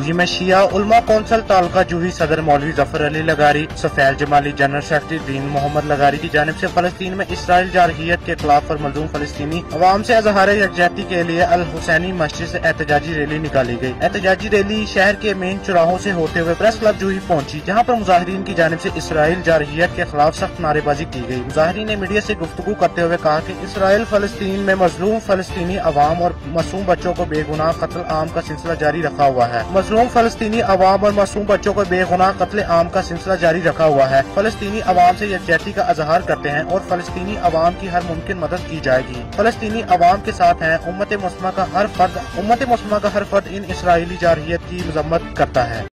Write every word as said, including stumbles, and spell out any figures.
जी में शिया उलमा कौंसल तालका जूही सदर मौलवी जफर अली लगारी, सफेद जमाली, जनरल सेक्रेटरी दीन मोहम्मद लगारी की जानिब से फलस्तीन में इसराइल जारहियत के खिलाफ और मजलूम फलस्तीनी अवाम से अजहार यकजहती के लिए अल हुसैनी मस्जिद से एहतजाजी रैली निकाली गई। एहतजाजी रैली शहर के मेन चौराहों से होते हुए प्रेस क्लब जूही पहुंची, जहां पर मुजाहिरीन की जानिब से इसराइल जारहियत के खिलाफ सख्त नारेबाजी की गई। मुजाहिरीन ने मीडिया से गुफ्तगू करते हुए कहा कि इसराइल फलस्तीन में मजलूम फलस्तीनी अवाम और मासूम बच्चों को बेगुनाह कत्ल आम का सिलसिला जारी रखा हुआ है। मजलूम फलस्तीनी अवाम और मासूम बच्चों को बेगुनाह कत्ल आम का सिलसिला जारी रखा हुआ है। फलस्तीनी अवाम से यकजहती का इजहार करते हैं और फलस्तीनी अवाम की हर मुमकिन मदद की जाएगी। फलस्तीनी अवाम के साथ हैं। उम्मत मुस्लिमा का हर फर्द उम्मत मुस्लिमा का हर फर्द इन इसराइली जारहियत की मजम्मत करता है।